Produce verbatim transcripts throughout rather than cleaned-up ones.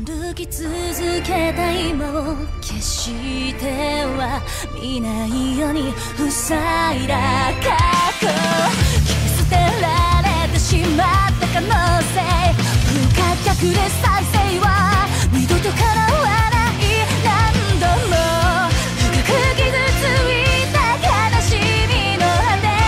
歩き続けた今を決しては見ないように塞いだ過去、切り捨てられてしまった可能性、不可逆で再生は二度と叶わない何度も深く傷ついた悲しみの羽で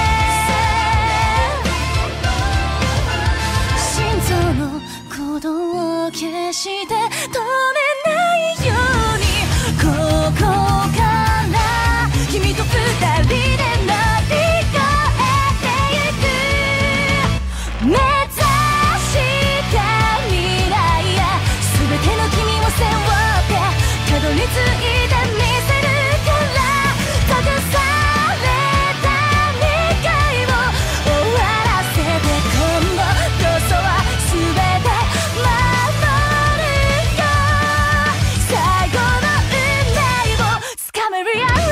心臓の鼓動を決して止めないように、ここから君と二人で乗り越えてゆく、目指した未来や全ての君を背負ってたどり着いてみせるから、閉ざされた未来を終わらせて今度こそは全て守るよ、最後の運命をつかめ Realize、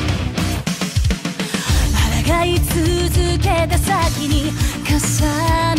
抗い続けた先に重